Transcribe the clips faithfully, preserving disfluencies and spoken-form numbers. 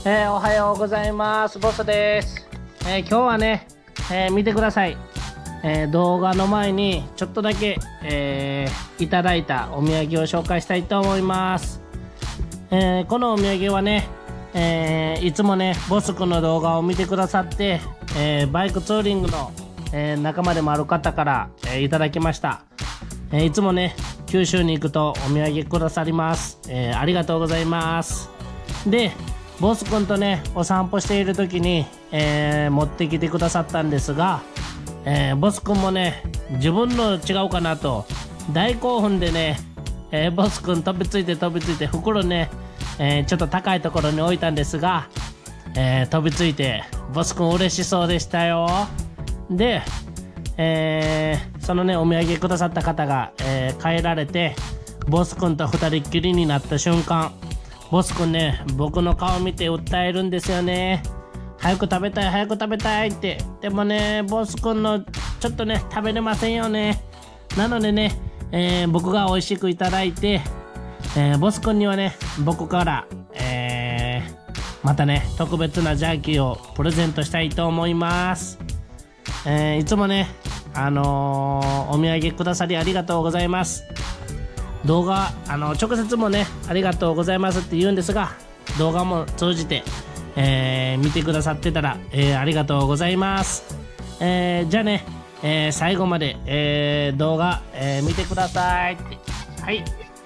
えー、おはようございます。ボスです。えー、今日はね、えー、見てください。えー、動画の前にちょっとだけ、えー、いただいたお土産を紹介したいと思います。えー、このお土産はね、えー、いつもねボスくんの動画を見てくださって、えー、バイクツーリングの、えー、仲間でもある方から、えー、いただきました。えー、いつもね九州に行くとお土産くださります。えー、ありがとうございます。でボスくんとねお散歩している時に、えー、持ってきてくださったんですが、えー、ボスくんもね自分の違うかなと大興奮でね、えー、ボスくん飛びついて飛びついて袋ね、えー、ちょっと高いところに置いたんですが、えー、飛びついてボスくん嬉しそうでしたよ。で、えー、そのねお土産くださった方が、えー、帰られてボスくんと二人っきりになった瞬間、ボスくんね僕の顔見て訴えるんですよね。早く食べたい早く食べたいって。でもねボスくんのちょっとね食べれませんよね。なのでね、えー、僕が美味しくいただいて、えー、ボスくんにはね僕から、えー、またね特別なジャーキーをプレゼントしたいと思います。えー、いつもねあのー、お土産くださりありがとうございます。動画あの直接もねありがとうございますって言うんですが、動画も通じて、えー、見てくださってたら、えー、ありがとうございます。えー、じゃあね、えー、最後まで、えー、動画、えー、見てくださいって。はい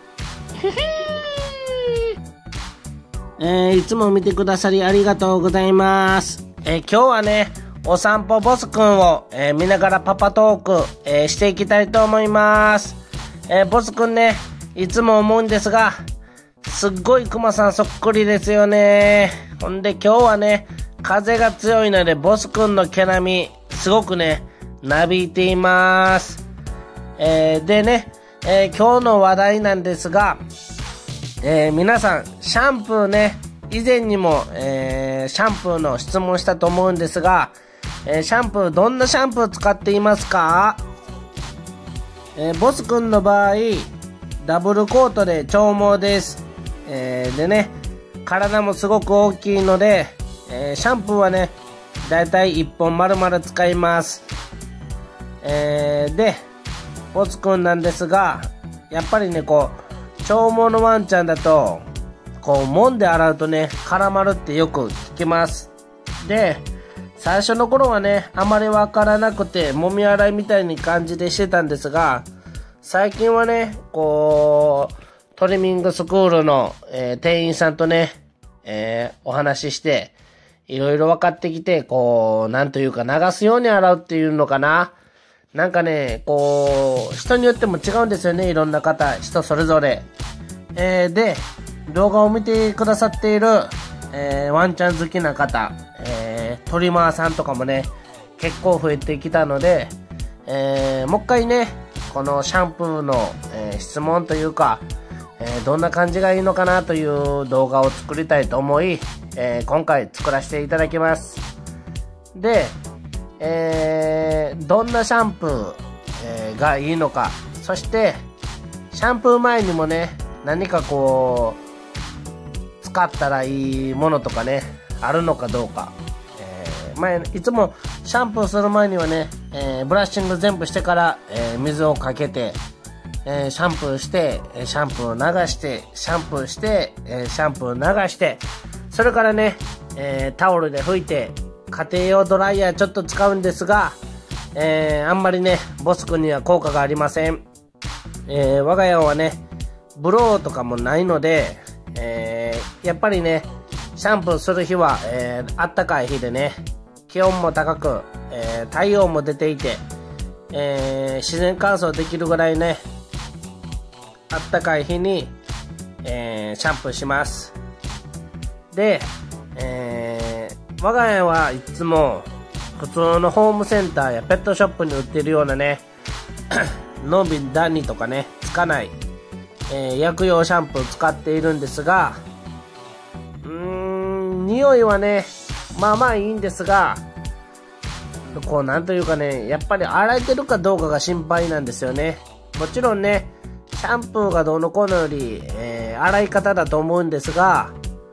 えー、いつも見てくださりありがとうございます。えー、今日はねお散歩ボスくんを、えー、見ながらパパトーク、えー、していきたいと思います。えー、ボスくんねいつも思うんですが、すっごいクマさんそっくりですよね。ほんで今日はね風が強いのでボスくんの毛並みすごくねなびいています。えー、でね、えー、今日の話題なんですが、えー、皆さんシャンプーね以前にも、えー、シャンプーの質問したと思うんですが、えー、シャンプーどんなシャンプー使っていますか？えー、ボスくんの場合ダブルコートで長毛です。えー、でね体もすごく大きいので、えー、シャンプーはねだいたいいっぽん丸々使います。えー、でボスくんなんですが、やっぱりねこう長毛のワンちゃんだとこう揉んで洗うとね絡まるってよく聞きます。で最初の頃はねあまりわからなくて揉み洗いみたいに感じでしてたんですが、最近はねこうトリミングスクールの、えー、店員さんとね、えー、お話ししていろいろ分かってきて、こうなんというか流すように洗うっていうのかな、なんかねこう人によっても違うんですよね。いろんな方人それぞれ、えー、で動画を見てくださっている、えー、ワンちゃん好きな方、えー、トリマーさんとかもね結構増えてきたので、えー、もう一回ねこのシャンプーの、えー、質問というか、えー、どんな感じがいいのかなという動画を作りたいと思い、えー、今回作らせていただきます。で、えー、どんなシャンプー、えー、がいいのか、そしてシャンプー前にもね何かこう使ったらいいものとかねあるのかどうか、えー、前いつもシャンプーする前にはね、えー、ブラッシング全部してから、えー、水をかけて、えー、シャンプーしてシャンプーを流してシャンプーして、えー、シャンプー流して、それからね、えー、タオルで拭いて家庭用ドライヤーちょっと使うんですが、えー、あんまりねボスくんには効果がありません。えー、我が家はねブローとかもないので、えー、やっぱりねシャンプーする日は、えー、あったかい日でね気温も高く、えー、太陽も出ていて、えー、自然乾燥できるぐらいねあったかい日に、えー、シャンプーします。で、えー、我が家はいつも普通のホームセンターやペットショップに売ってるようなねノビダニとかねつかない、えー、薬用シャンプー使っているんですが、うーん匂いはねまあまあいいんですが、こうなんというかねやっぱり洗えてるかどうかが心配なんですよね。もちろんねシャンプーがどうのこうのより、えー、洗い方だと思うんですが、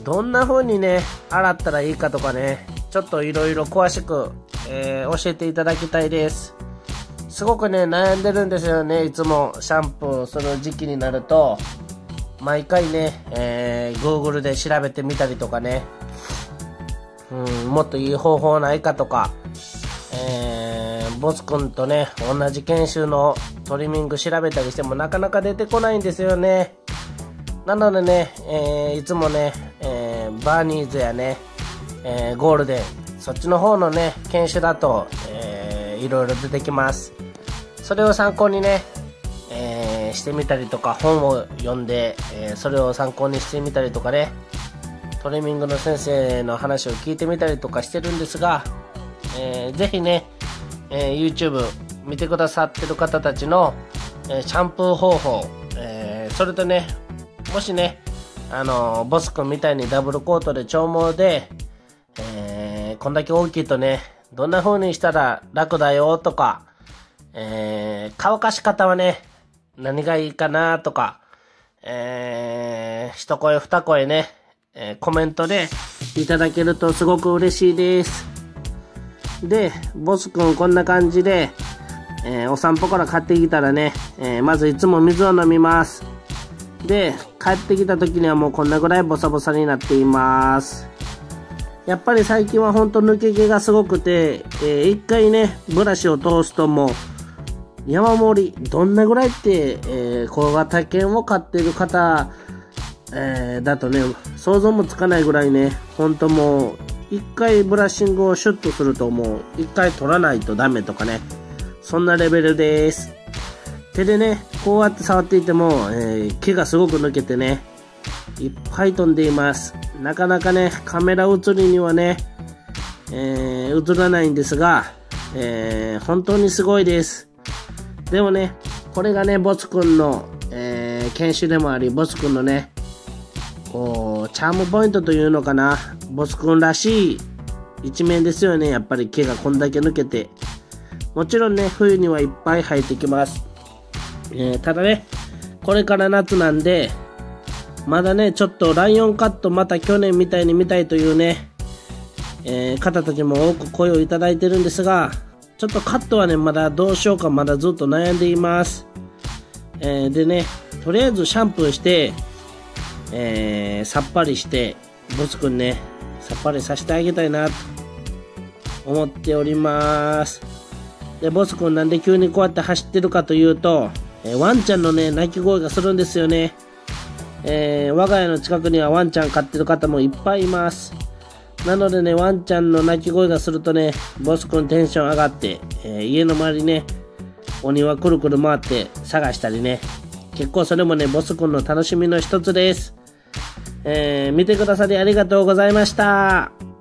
どんな風にね、洗ったらいいかとかね、ちょっといろいろ詳しく、えー、教えていただきたいです。すごくね、悩んでるんですよね。いつもシャンプーする時期になると、毎回ね、えー、Google で調べてみたりとかね、うん、もっといい方法ないかとか、えー、ボス君とね、同じ研修のトリミング調べたりしてもなかなか出てこないんですよね。なのでね、えー、いつもね、えー、バーニーズやね、えー、ゴールデン、そっちの方のね、研修だと、えー、いろいろ出てきます。それを参考にね、えー、してみたりとか、本を読んで、えー、それを参考にしてみたりとかね、トリミングの先生の話を聞いてみたりとかしてるんですが、えー、ぜひね、えー、YouTube 見てくださってる方たちの、えー、シャンプー方法、えー、それとね、もしね、あのー、ボス君みたいにダブルコートで長毛で、えー、こんだけ大きいとね、どんな風にしたら楽だよとか、えー、乾かし方はね、何がいいかなとか、えー、一声二声ね、えー、コメントでいただけるとすごく嬉しいです。で、ボス君こんな感じで、えー、お散歩から帰ってきたらね、えー、まずいつも水を飲みます。で、帰ってきた時にはもうこんなぐらいボサボサになっています。やっぱり最近はほんと抜け毛がすごくて、えー、一回ね、ブラシを通すともう、山盛り、どんなぐらいって、えー、小型犬を飼ってる方、えー、だとね、想像もつかないぐらいね、ほんともう、一回ブラッシングをシュッとするともう、一回取らないとダメとかね、そんなレベルです。手でね、こうやって触っていても、えー、毛がすごく抜けてね、いっぱい飛んでいます。なかなかね、カメラ映りにはね、えー、映らないんですが、えー、本当にすごいです。でもね、これがね、ボス君の、えー、研修でもあり、ボス君のね、こう、チャームポイントというのかな、ボス君らしい一面ですよね。やっぱり毛がこんだけ抜けて。もちろんね、冬にはいっぱい生えてきます。えー、ただね、これから夏なんで、まだね、ちょっとライオンカットまた去年みたいに見たいというね、えー、方たちも多く声をいただいてるんですが、ちょっとカットはね、まだどうしようかまだずっと悩んでいます。えー、でね、とりあえずシャンプーして、えー、さっぱりして、ボスくんね、さっぱりさせてあげたいなと思っております。で、ボスくんなんで急にこうやって走ってるかというと、えー、ワンちゃんのね、鳴き声がするんですよね。えー、我が家の近くにはワンちゃん飼ってる方もいっぱいいます。なのでね、ワンちゃんの鳴き声がするとね、ボスくんテンション上がって、えー、家の周りね、お庭くるくる回って探したりね、結構それもね、ボスくんの楽しみの一つです。えー、見てくださりありがとうございました。